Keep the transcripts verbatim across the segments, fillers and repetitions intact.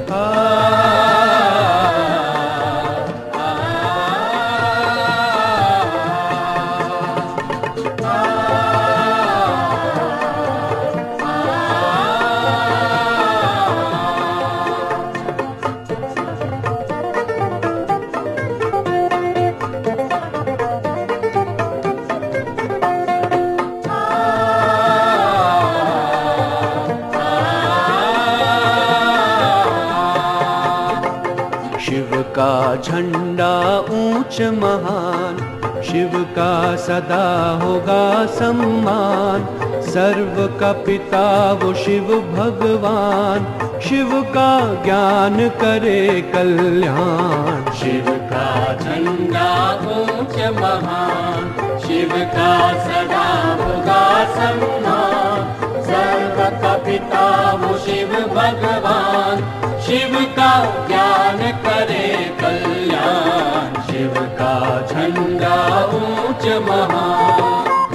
शिव का झंडा ऊंच महान, शिव का सदा होगा सम्मान। सर्व का पिता वो शिव भगवान, शिव का ज्ञान करे कल्याण। शिव का झंडा ऊंच महान, शिव का सदा होगा सम्मान। सर्व का पिता वो शिव भगवान, शिव का ज्ञान करे कल्याण। शिव का झंडा ऊंच महान।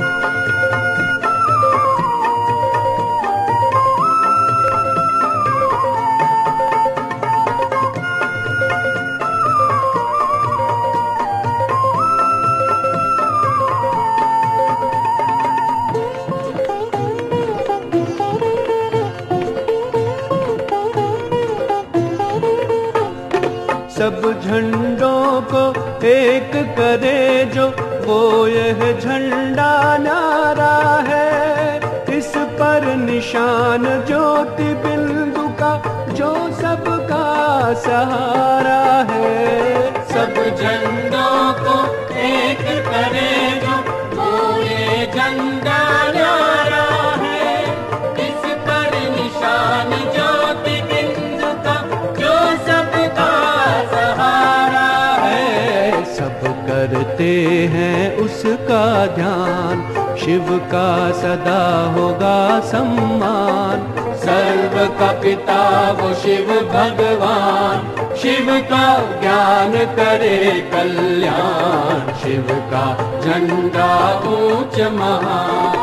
सब झंडों को एक करे जो, वो यह झंडा न्यारा है। इस पर निशान ज्योति बिंदु का, जो सबका सहारा है। सब झंडों को एक करे जो, वो ये झंडा न्यारा है। इस पर निशान ज्योति बिंदु का, जो सबका सहारा है। सब करते हैं उसका ध्यान, शिव का सदा होगा सम्मान। सर्व का पिता वो शिव भगवान, शिव का ज्ञान करे कल्याण। शिव का झंडा ऊंच महान।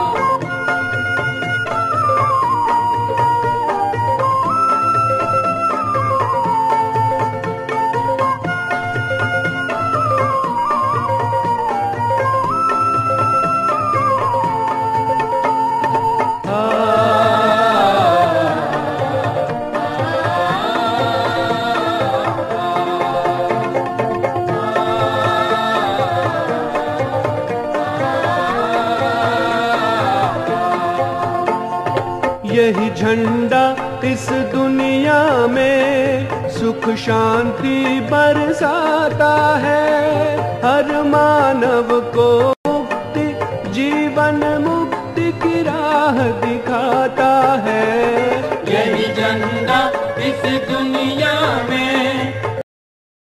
यही झंडा इस दुनिया में सुख शांति बरसाता है। हर मानव को